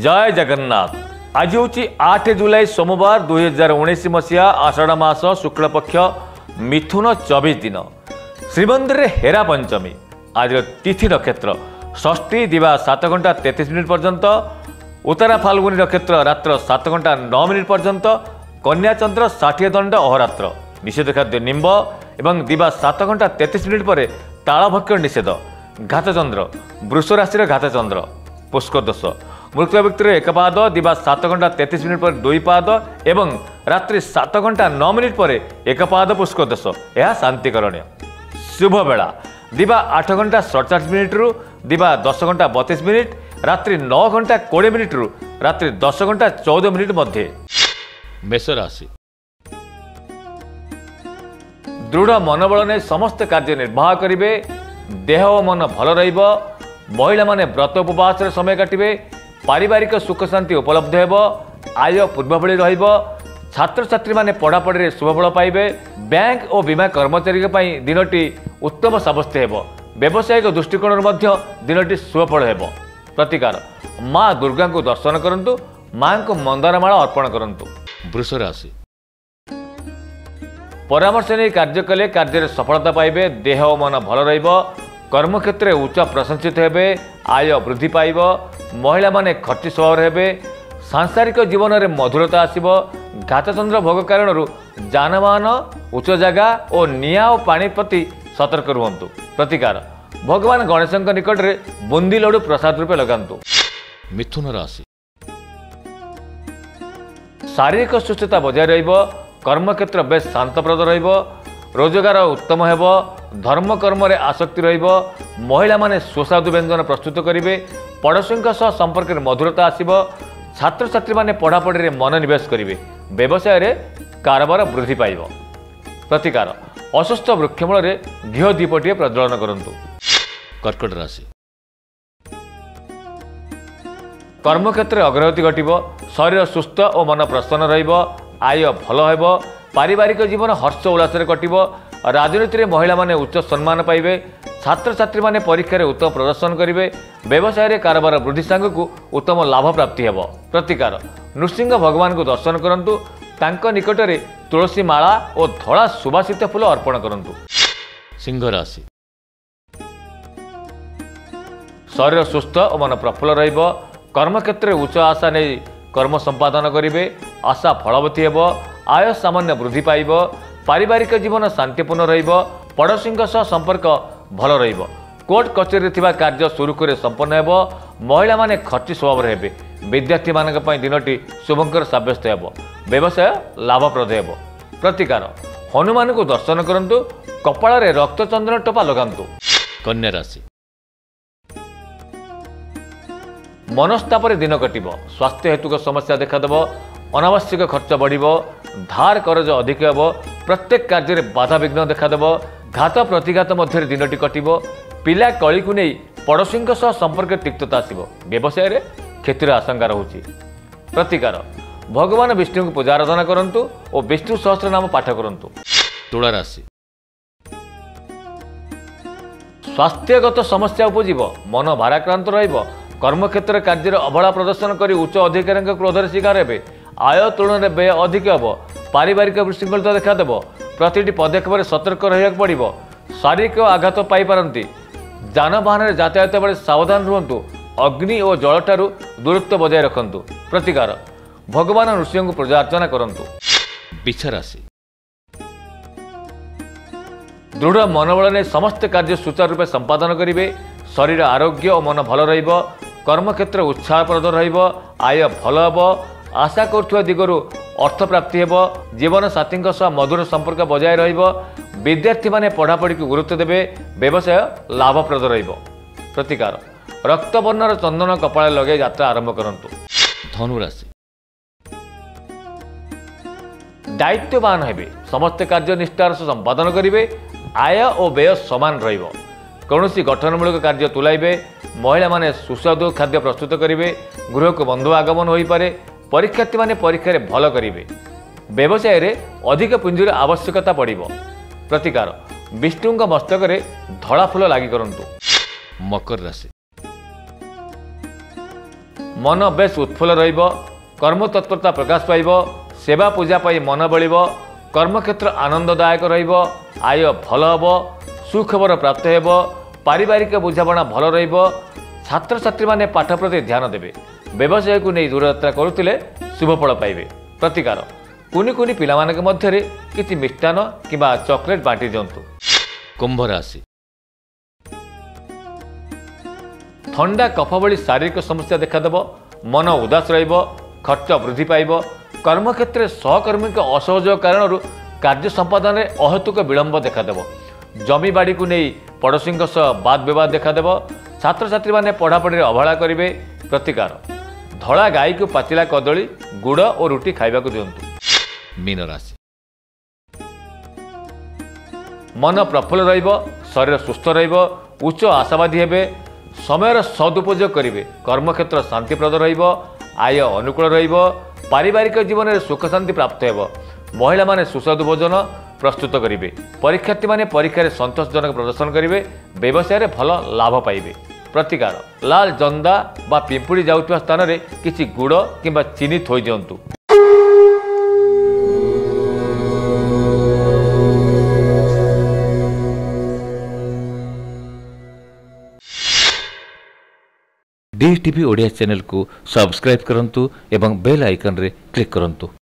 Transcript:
जय जगन्नाथ। आज हूँ 8 जुलाई सोमवार 2019 मसीहा आषाढ़ मास शुक्ल पक्ष मिथुन 24 दिन श्रीमंदिर हेरा पंचमी। आज तिथि नक्षत्र षष्ठी दिवा 7 घंटा 33 मिनिट पर्यंत, उत्तरा फाल्गुनी नक्षत्र रात्र 7 घंटा 9 मिनिट पर्यंत, कन्या चंद्र 60 दंड अहोरात्र। निषेध खाद्य निम्ब एवं दिवा 7 घंटा 33 मिनिट पर तालभक्ष निषेध। घातचंद्र वृष राशि घातचंद्र पुष्कर दोष। मृत व्यक्तिर एक पाद दिवा 7 घंटा 33 मिनिट पर 2 पाद एवं रात्रि 7 घंटा 9 मिनिट पर एक पाद पुष्कर दोष। यह शांतिकरणीय। शुभ बेला दिवा 8 घंटा 47 मिनिट रु दिवा 10 घंटा 32 मिनिट, रात्रि 9 घंटा 20 मिनिट रु रात्रि 10 घंटा 14 मिनिट मध्य। मेष राशि दृढ़ मनोबल ने समस्त कार्य निर्वाह करेंगे। देह और मन भल रहिबो। महिला माने व्रत उपवास समय काटिबे। पारिवारिक सुख शांति उपलब्ध हेबो। आय पूर्व भली रहिबो। छात्र छात्री माने पढ़ापढ़ी रे शुभफल पाइबे। बैंक और बीमा कर्मचारी पई दिनटी उत्तम साब्यस्त हेबो। व्यावसायिक दृष्टिकोण मध्य दिनटी शुभफल हेबो। प्रतिकार माँ दुर्गा को दर्शन करंतु। माँ को मंदारमाला अर्पण करंतु। वृष राशि परामर्श नहीं कार्य कले कार्य सफलता पाइबे। देह और मन भल रहिबो। कर्मक्षेत्र उच्च प्रशंसित हेबे। आय वृद्धि पाइब। महिला माने खर्ची स्वभाव हेबे। सांसारिक जीवन में मधुरता आसिबो। घातचंद्र भोग कारण जानवाहन उच्च जगह और निया और पानी प्रति सतर्क रुहंतु। प्रतिकार भगवान गणेश निकट में बुंदी लड्डू प्रसाद रूपे लगांतु। मिथुन राशि शारीरिक सुस्थता बजाय रहिबो। कर्मक्षेत्र बेस शांतप्रद रहिबो। रोजगार उत्तम हेबो। धर्म कर्म रे आसक्ति रहिबो। महिला माने सुस्वादु व्यंजन प्रस्तुत करिवे। पड़ोसीଙ୍କ सह संपर्क में मधुरता आसिबो। छात्र छात्री माने पढ़ापढ़ी रे मन निवेश करिवे। व्यवसाय रे कारोबार वृद्धि पाइबो। प्रतिकार अस्वस्थ वृक्षमूल रे घिओ दीपटिए प्रज्वलन करंतु। कर्कट राशि कर्मक्षेत्र अग्रगति घटिबो। शरीर सुस्थ और मन प्रसन्न रहिबो। आय भल हेबो। पारिवारिक जीवन हर्ष उल्लास कटिबो। राजनीति में महिला माने उच्च सम्मान पाइबे। छात्र छात्री माने परीक्षा रे उत्तम प्रदर्शन करिवे। व्यवसाय रे कारोबार वृद्धि सांग को उत्तम लाभ प्राप्ति हेबो। प्रतिकार नृसिंह भगवान को दर्शन करंतु। तांको निकट रे तुलसी माला और धड़ा सुवासित फूल अर्पण करंतु। सिंह राशि शरीर सुस्थ और मन प्रफुल्ल रहिबो। कर्मक्षेत्र उच्च आशा नहीं कर्म संपादन करिवे। आशा फलवती हेबो। आय सामान्य वृद्धि पाइब। पारिवारिक जीवन शांतिपूर्ण रहिबो। पड़ोसीଙ୍କ सह संपर्क भल रहिबो। कोर्ट कचेरी थिबा कार्य सुरुखुरे संपन्न हेबो। महिला माने खर्ची स्वभाव हेबे। विद्यार्थी मानक पई दिनटी शुभंकर साब्यस्त हेबो। व्यवसाय लाभप्रद हेबो। प्रतिकार हनुमान को दर्शन करंतु। कपाल रे रक्त चंदन टोपा लगांतु। कन्या राशि मनस्ताप दिन कटिबो। स्वास्थ्य हेतुक समस्या देखादेव। अनावश्यक खर्च बढ़िबो। धार करज अधिक हेबो। प्रत्येक कार्य में बाधा विघ्न देखादेव। घात प्रतिघात मध्य दिनटी कटिबो। पिला कली को नहीं पड़ोसीଙ୍କ सह संपर्क तिक्तता आसिबो। व्यवसाय रे क्षतिर आशंका रहुछि। प्रतिकार भगवान विष्णु को पूजा आराधना करंतु और विष्णु सहस्त्र नाम पाठ करंतु। तुला राशि स्वास्थ्यगत समस्या उपजिबो। मन भाराक्रांत रहिबो। कर्मक्षेत्र कार्य अवहेला प्रदर्शन कर उच्च अधिकारी क्रोधर शिकार हेबे। आय तुलन में व्यय अधिक हेब। पारिवारिक विशृंखलता देखादेव। प्रतिटी पदक्षेप सतर्क रहा पड़ो। शारीरिक आघात पाइपारती। जानवाहन यातायात बेले सावधान रुहतु। अग्नि और जल ठारू दूरत्व बजाय रखंतु। प्रतिकार भगवान ऋषि को पूजा अर्चना करंतु। वृष राशि दृढ़ मनोबल ने समस्त कार्य सुचारू रूपे संपादन करेंगे। शरीर आरोग्य और मन भल रहिबो। कर्मक्षेत्र उत्साहप्रद रहिबो। आय भल हेबो। आशा करुवा दिगरु अर्थ प्राप्ति हेबो। जीवन साथी सह मधुर संपर्क बजाय रहिबो। विद्यार्थी माने पढ़ापढ़ी को गुरुत्व देबे। व्यवसाय लाभप्रद रहिबो। प्रतिकार रक्तवर्णर चंदन कपाल लगे यात्रा आरंभ करंतु। धनु राशि दायित्ववान हेबे। समस्त कार्य निष्ठार सह संपादन करिवे। आय और व्यय समान रहिबो। कौनसी गठनमूलक कार्य तुलाइबे। महिला माने सुस्वादु खाद्य प्रस्तुत करेंगे। गृह को बंधु आगमन हो पारे। परीक्षार्थी माने परीक्षा रे भल करेंगे। व्यवसाय रे अधिक पुंजीर आवश्यकता पड़िबो। प्रतिकार विष्णु मस्तक रे धड़ा फूल लगी करंतु। मकर राशि मन बेस उत्फुल्ल रहिब, कर्मतत्परता प्रकाश पाइब, सेवा पूजा पाई मन बलिब, कर्मक्षेत्र आनंददायक रहिब, आय भल हब, सुखबर प्राप्त हेब, पारिवारिक बुझाणा भल रहिब, छात्र छात्री माने पाठ प्रति ध्यान देबे, व्यवसाय को नहीं दूरयात्रा करुथिले शुभफल पाइबे। प्रतिकार कुनी कुनी पिलामानक मध्यरे किछि मिष्टान किबा चॉकलेट बांटी दियंतु। कुंभ राशि ठंडा कफ भली शारीरिक समस्या देखादेव, मन उदास रहिब, खर्च वृद्धि पाइब, कर्मक्षेत्र सहकर्मी असहयोग कारण कार्य संपादन में अहेतुक विलंब देखादेव, जमी बाड़ी को नहीं पड़ोशी बाद विवाद देखादेव, छात्र छात्री माने पढ़ापढ़ी अवहेला करेंगे। प्रतिकार धड़ा गाई को पाचिला कदली गुड़ और रुटी खाइबा को दियंतु। मीन राशि मन प्रफुल्ल रहिब, शरीर सुस्थ रहिब, उच्च आशावादी हेबे, समयर सदुपयोग करेंगे, कर्मक्षेत्र शांतिप्रद रहिब, आय अनुकूल रहिब, पारिवारिक जीवन में सुख शांति प्राप्त हेब, महिला माने सुस्वादु भोजन प्रस्तुत करेंगे, परीक्षार्थी माने परीक्षा रे संतोषजनक प्रदर्शन करेंगे, व्यवसाय रे भल लाभ पाइबे। प्रतिकार लाल जंदा बा पिंपुड़ी जाउथवा स्थान रे किछि गुड़ किंबा चीनी थोई दियंतु। DTV ओडिया चैनल को सब्सक्राइब करंतु एवं बेल आइकन रे क्लिक करंतु।